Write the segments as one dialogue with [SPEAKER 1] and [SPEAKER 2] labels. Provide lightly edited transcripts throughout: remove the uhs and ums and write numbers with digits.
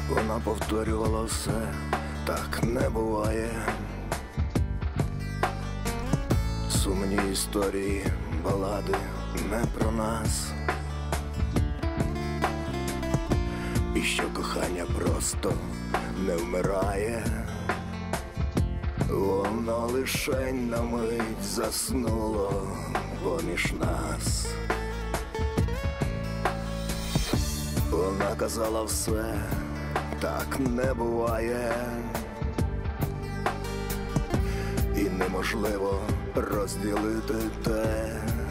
[SPEAKER 1] Вона повторювала все, так не буває. Сумні історії, балади не про нас. І що кохання просто не вмирає. Воно лишень на мить заснуло поміж нас. Вона казала все, так не буває. І неможливо розділити те,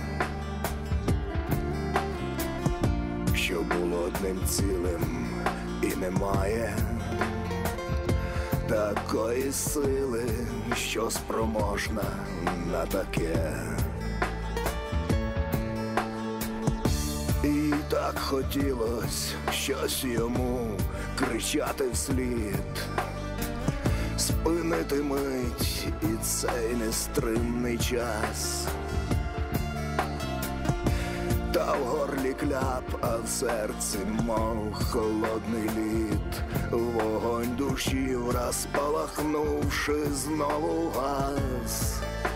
[SPEAKER 1] що було одним цілим і немає такої сили, що спроможна на таке. І так хотілось щось йому кричати вслід, спинити мить і цей нестримний час. Та в горлі кляп, а в серці мов холодний лід. Вогонь душі враз палахнувши знову гас.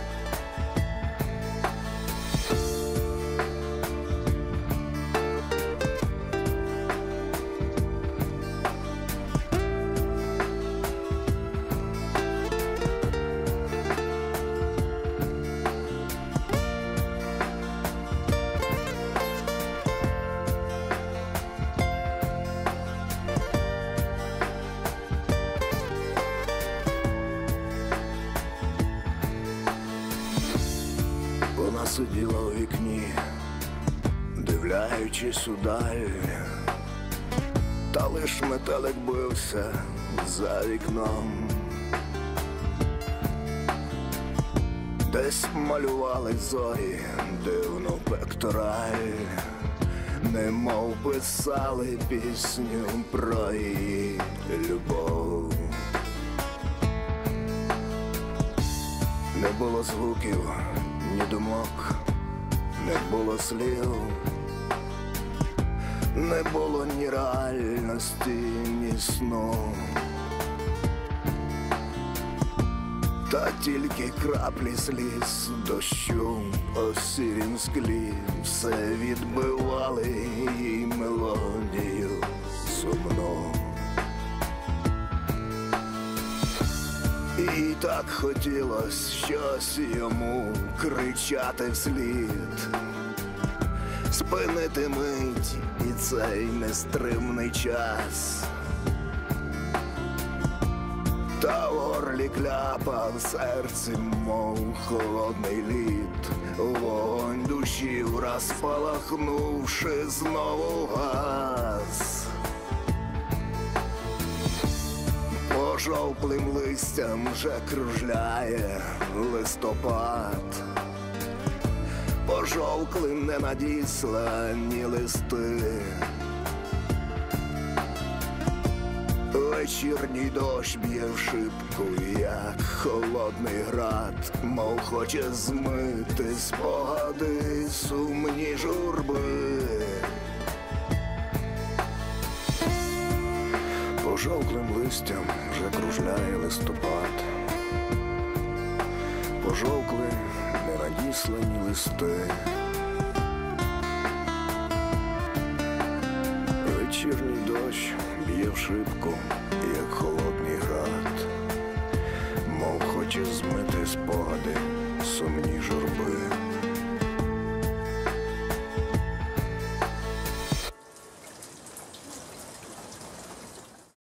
[SPEAKER 1] Вона сиділа у вікні, дивляючись удаль, та лиш метелик бився за вікном. Десь малювали зорі дивну пектораль, немов писали пісню про її любов. Не було звуків, ні думок, не було слів, не було ні реальності, ні сну. Та тільки краплі сліз дощу по сірім склі все відбивали її мелодію сумну. І так хотілось щось йому кричати вслід, спинити мить і цей нестримний час. Та в горлі кляпа, в серці мов холодний лід. Вогонь душі враз палахнувши знову гас. Пожовклим листям вже кружляє листопад, пожовклим не надіслані листи. Вечірній дощ б'є в шибку, як холодний град, мов хоче змити спогади сумні журби. Пожовклим листям вже кружляє листопад, пожовкли ненадіслані листи. Вечірній дощ б'є в шибку, як холодний град, мов хоче змити спогади сумні журби.